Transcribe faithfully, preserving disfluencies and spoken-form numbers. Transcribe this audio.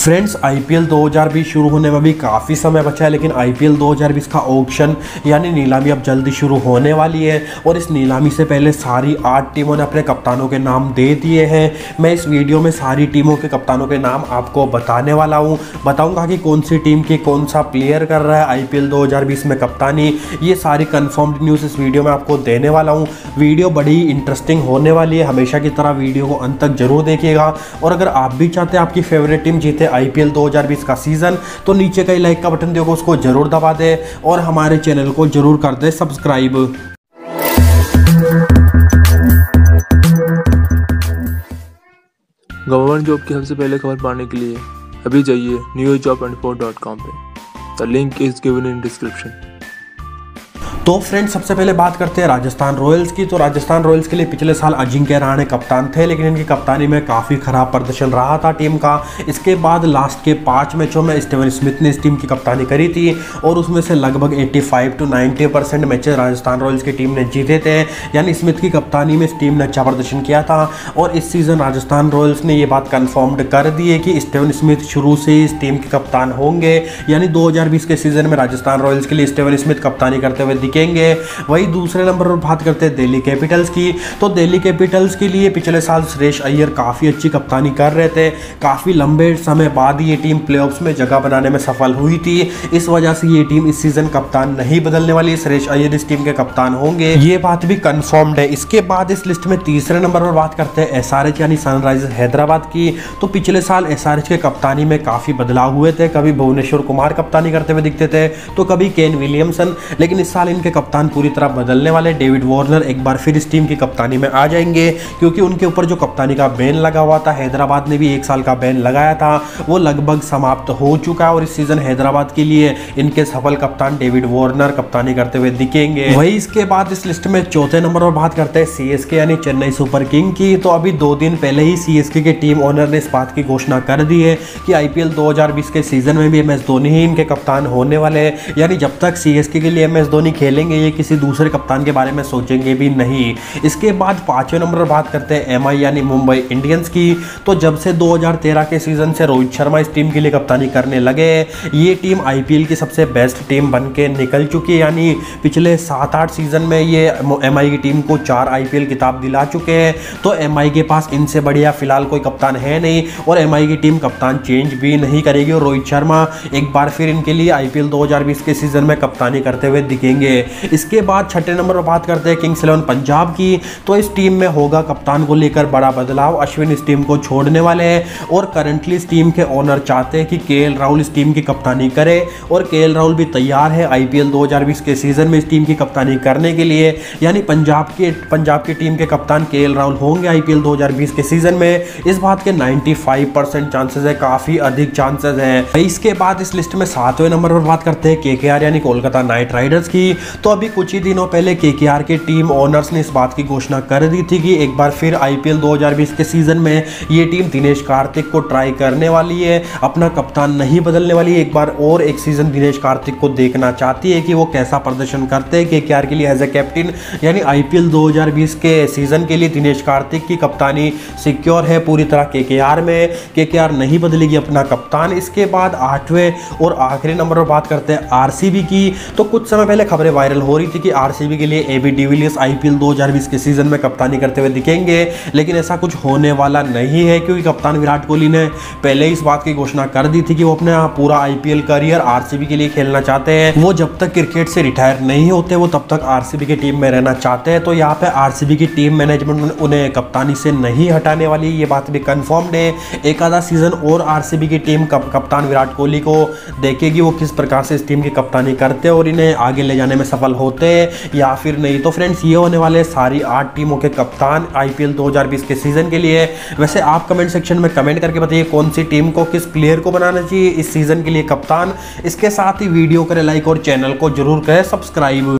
Friends IPL दो हज़ार बीस शुरू होने में भी काफ़ी समय बचा है, लेकिन आईपीएल दो हज़ार बीस का ऑक्शन यानी नीलामी अब जल्दी शुरू होने वाली है और इस नीलामी से पहले सारी आठ टीमों ने अपने कप्तानों के नाम दे दिए हैं। मैं इस वीडियो में सारी टीमों के कप्तानों के नाम आपको बताने वाला हूं, बताऊंगा कि कौन सी टीम की कौन सा प्लेयर कर रहा है आईपीएल दो हज़ार बीस में कप्तानी। ये सारी कन्फर्म्ड न्यूज़ इस वीडियो में आपको देने वाला हूँ। वीडियो बड़ी इंटरेस्टिंग होने वाली है, हमेशा की तरह वीडियो को अंत तक जरूर देखिएगा। और अगर आप भी चाहते हैं आपकी फेवरेट टीम जीते आईपीएल दो हज़ार बीस का सीजन, तो नीचे का लाइक का बटन देखो, उसको जरूर दबा दे और हमारे चैनल को जरूर कर दे सब्सक्राइब। गवर्नमेंट जॉब की सबसे पहले खबर पाने के लिए अभी जाइए news job twenty four dot com पे। The link is given in description. तो फ्रेंड्स सबसे पहले बात करते हैं राजस्थान रॉयल्स की। तो राजस्थान रॉयल्स के लिए पिछले साल अजिंक्य रहाणे कप्तान थे, लेकिन इनकी कप्तानी में काफ़ी खराब प्रदर्शन रहा था टीम का। इसके बाद लास्ट के पाँच मैचों में स्टीवन स्मिथ ने इस टीम की कप्तानी करी थी और उसमें से लगभग पचासी टू नब्बे परसेंट मैचेस राजस्थान रॉयल्स की टीम ने जीते थे, यानी स्मिथ की कप्तानी में इस टीम ने अच्छा प्रदर्शन किया था। और इस सीज़न राजस्थान रॉयल्स ने ये बात कन्फर्म्ड कर दी है कि स्टीवन स्मिथ शुरू से इस टीम के कप्तान होंगे, यानी दो हज़ार बीस के सीज़न में राजस्थान रॉयल्स के लिए स्टीवन स्मिथ कप्तानी करते हुए दिखेंगे। वही दूसरे नंबर पर बात करते हैं दिल्ली कैपिटल्स की। तो दिल्ली कैपिटल्स के लिए पिछले साल सुरेश अय्यर काफ़ी अच्छी कप्तानी कर रहे थे। काफ़ी लंबे समय बाद ये टीम प्लेऑफ्स में जगह बनाने में सफल हुई थी, इस वजह से ये टीम इस सीजन कप्तान नहीं बदलने वाली। सुरेश अय्यर इस टीम के कप्तान होंगे, ये बात भी कंफर्म्ड है। इसके बाद इस लिस्ट में तीसरे नंबर पर बात करते हैं एसआरएच यानी सनराइजर्स हैदराबाद की। तो पिछले साल एसआरएच के कप्तानी में काफ़ी बदलाव हुए थे, कभी भुवनेश्वर कुमार कप्तानी करते हुए दिखते थे तो कभी केन विलियमसन, लेकिन इस साल इनके कप्तान पूरी तरह बदलने वाले। डेविड वार्नर एक बार फिर इस टीम की कप्तानी में आ जाएंगे, क्योंकि उनके ऊपर जो कप्तानी का बैन लगा हुआ था, हैदराबाद ने भी एक साल का बैन लगाया था, वो लगभग समाप्त हो चुका है और इस सीजन हैदराबाद के लिए इनके सफल कप्तान डेविड वार्नर कप्तानी करते हुए दिखेंगे। वही इसके बाद इस लिस्ट में चौथे नंबर पर बात करते हैं सीएसके यानी चेन्नई सुपर किंग की। तो अभी दो दिन पहले ही सीएसके के टीम ओनर ने इस बात की घोषणा कर दी है कि आईपीएल दो हज़ार बीस के सीजन में भी एम एस धोनी ही इनके कप्तान होने वाले हैं, यानी जब तक सीएसके के लिए एम एस धोनी खेलेंगे ये किसी दूसरे कप्तान के बारे में सोचेंगे भी नहीं। इसके बाद पांचवें नंबर पर बात करते हैं एमआई यानी मुंबई इंडियंस की। तो जब से दो हज़ार तेरह के सीजन से रोहित शर्मा इस टीम के लिए कप्तानी करने लगे, ये टीम आईपीएल की सबसे बेस्ट टीम बन के निकल चुकी है, यानी पिछले सात आठ सीजन में ये एमआई की टीम को चार आईपीएल खिताब दिला चुके हैं। तो एमआई के पास इनसे बढ़िया फिलहाल कोई कप्तान है नहीं और एमआई की टीम कप्तान चेंज भी नहीं करेगी और रोहित शर्मा एक बार फिर इनके लिए आईपीएल दो हज़ार बीस के सीजन में कप्तानी करते हुए दिखेंगे। इसके बाद छठे नंबर पर बात करते हैं किंग्स इलेवन पंजाब की। तो इस टीम में होगा कप्तान को लेकर बड़ा बदलाव, अश्विन इस टीम को छोड़ने वाले हैं और करंटली इस टीम के ओनर चाहते हैं कि केएल राहुल इस टीम की कप्तानी करे और केएल राहुल भी तैयार है आईपीएल दो हज़ार बीस के सीजन में इस टीम की कप्तानी करने के लिए, यानी पंजाब के पंजाब की टीम के कप्तान केएल राहुल होंगे आईपीएल दो हज़ार बीस के सीजन में। इस बात के पचानवे परसेंट चांसेस है, काफी अधिक चांसेस है। इसके बाद इस लिस्ट में सातवें नंबर पर बात करते हैं केकेआर यानी कोलकाता नाइट राइडर्स की। तो अभी कुछ ही दिनों पहले केकेआर के टीम ओनर्स ने इस बात की घोषणा कर दी थी कि एक बार फिर आईपीएल दो हज़ार बीस के सीजन में ये टीम दिनेश कार्तिक को ट्राई करने वाली है, अपना कप्तान नहीं बदलने वाली है। एक बार और एक सीजन दिनेश कार्तिक को देखना चाहती है कि वो कैसा प्रदर्शन करते हैं केकेआर के लिए एज ए कैप्टन, यानी आईपीएल दो हज़ार बीस के सीजन के लिए दिनेश कार्तिक की कप्तानी सिक्योर है पूरी तरह केकेआर में। केकेआर नहीं बदलेगी अपना कप्तान। इसके बाद आठवें और आखिरी नंबर पर बात करते हैं आरसीबी की। तो कुछ समय पहले खबरें वायरल हो रही थी कि आरसीबी के लिए एबी डिविलियर्स आईपीएल दो हज़ार बीस के सीजन में कप्तानी करते हुए दिखेंगे, लेकिन ऐसा कुछ होने वाला नहीं है, क्योंकि कप्तान विराट कोहली ने पहले ही इस बात की घोषणा कर दी थी कि वो अपना पूरा आईपीएल करियर आरसीबी के लिए खेलना चाहते हैं। वो जब तक क्रिकेट से रिटायर नहीं होते वो तब तक आरसीबी की टीम में रहना चाहते हैं। तो यहाँ पे आरसीबी की टीम मैनेजमेंट उन्हें कप्तानी से नहीं हटाने वाली, ये बात भी कंफर्म्ड है। एक आधा सीजन और आरसीबी की टीम कप, कप्तान विराट कोहली को देखेगी वो किस प्रकार से इस टीम की कप्तानी करते हैं और इन्हें आगे ले जाने में सफल होते हैं या फिर नहीं। तो फ्रेंड्स ये होने वाले सारी आठ टीमों के कप्तान आईपीएल दो हज़ार बीस के सीजन के लिए। वैसे आप कमेंट सेक्शन में कमेंट करके बताइए कौन सी टीम को किस प्लेयर को बनाना चाहिए इस सीजन के लिए कप्तान। इसके साथ ही वीडियो करें लाइक और चैनल को जरूर करें सब्सक्राइब।